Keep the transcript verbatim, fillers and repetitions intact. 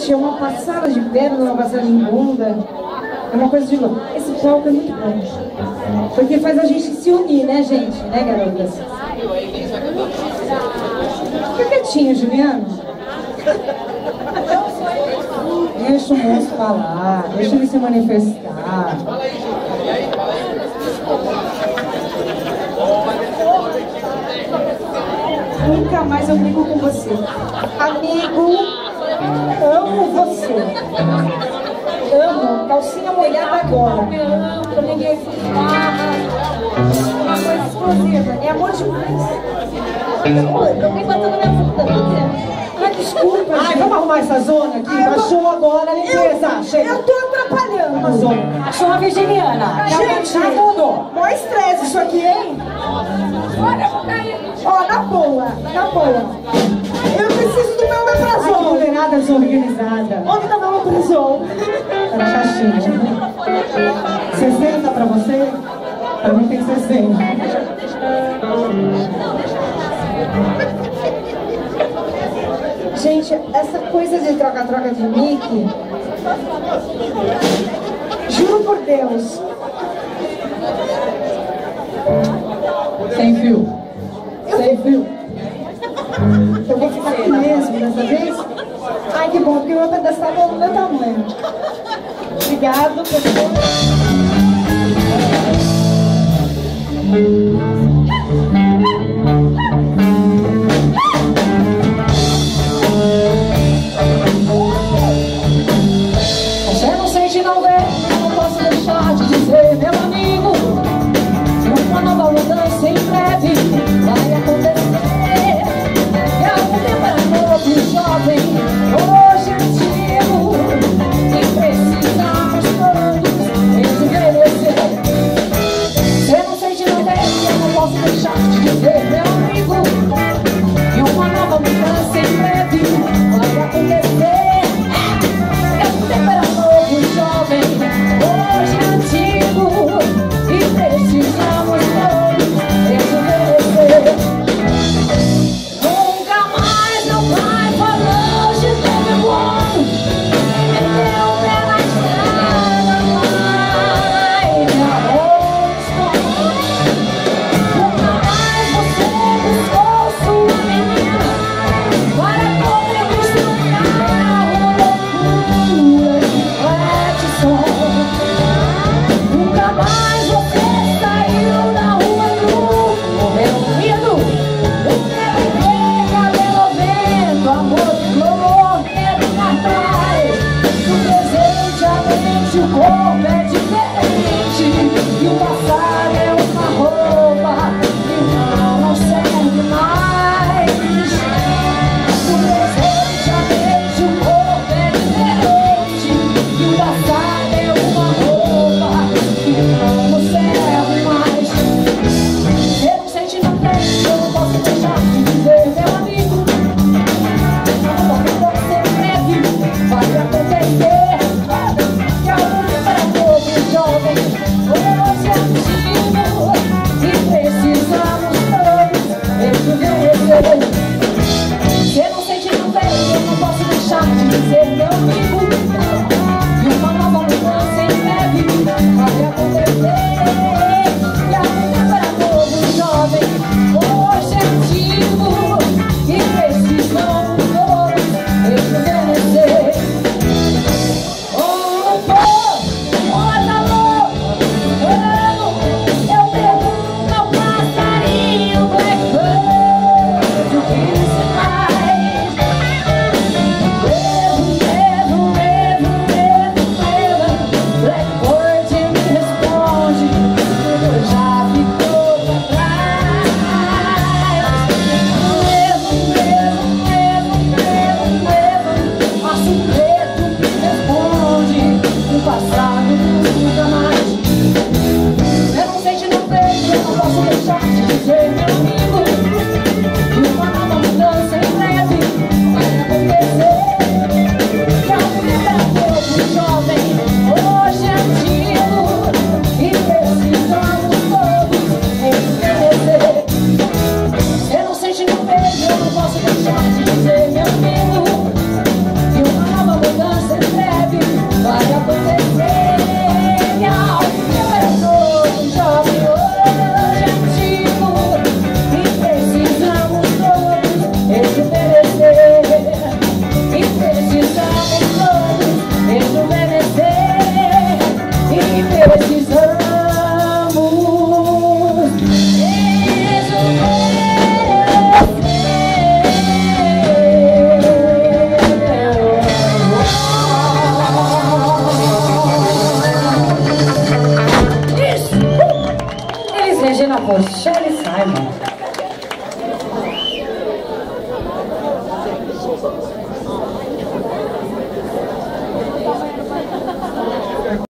Gente, é uma passada de perna, uma passada de bunda. É uma coisa de louco. Esse palco é muito bom. Porque faz a gente se unir, né, gente? Né, garotas? Fica quietinho, Juliano. Deixa o moço falar, deixa ele se manifestar. Nunca mais eu brigo com você. Amigo, amo você. Amo. Calcinha molhada agora. Pra ninguém fumar. Uma coisa explosiva. É amor demais. Eu tô me batendo na minha bunda. Ah, desculpa, Ai, gente. vamos arrumar essa zona aqui. Ai, Baixou eu... agora a limpeza. Eu, Chega. eu tô atrapalhando. Uma zona. Achou uma virginiana. Gente, Já tudo. mó estresse isso aqui, hein? Olha, vou cair. Ó, na boa, na boa. Eu preciso do meu Ai, que omeprazol. mulherada desorganizada. Onde tá meu omeprazol? Tá na caixinha. sessenta pra você? Pra mim tem sessenta. Gente, essa coisa de troca-troca de mic, juro por Deus. Sem fio. Sem fio. Eu vou ficar aqui mesmo dessa vez? Ai, que bom, porque o meu pedestal é do meu tamanho. Obrigado, pessoal. Você não sente, não vê, não posso deixar de dizer, meu amigo, uma nova mudança em breve vai acontecer. E algum tempo era novo e jovem, hoje é antigo, e precisamos todos envelhecer. Você não sente, não vê, eu não posso deixar de dizer, meu amigo, e uma nova mudança em breve vai acontecer. Jovem, hoje é antigo e precisamos todos envelhecer. Nunca mais meu pai falou de teve bom, me deu um pé na estrada, mãe, me arrastou. Nunca mais você buscou sua menina para poder misturar loucura de nunca mais você saiu na rua nu, morreu medo, o tempo cabelo vento, amor flor, medo atrás, do presente a mente, o corpo é diferente, e o passado é uma roupa que não, não serve mais. Do presente a mente, o corpo é diferente, e o passado é uma roupa que não serve mais. Eu não sente, não tem, eu não posso deixar de dizer, meu amigo, uma mudança em breve vai acontecer. Que a luta para todo jovem hoje é antigo e precisamos todos envelhecer. Eu não sente, não tem, eu não posso deixar de dizer, meu amigo, e uma nova mudança em breve vai acontecer. E a luta para todo jovem hoje é antigo e precisamos todos envelhecer. Oh, oh, bota louco, ano, eu pergunto ao passarinho Blackbird o que se faz. Mesmo, mesmo, mesmo, mesmo, mesmo, Blackbird me responde, tudo já ficou pra trás. Mesmo, mesmo, mesmo, mesmo, mesmo, passo preto me responde, o passado nunca mais. Eu não sei, não vejo, eu não posso deixar de dizer, meu amigo, que uma nova mudança em breve vai acontecer. Que a vida é todo jovem, hoje é antigo e precisamos todos envelhecer. Eu não sei, não vejo, eu não posso deixar de dizer, meu amigo, que uma nova mudança Rochelle Simon.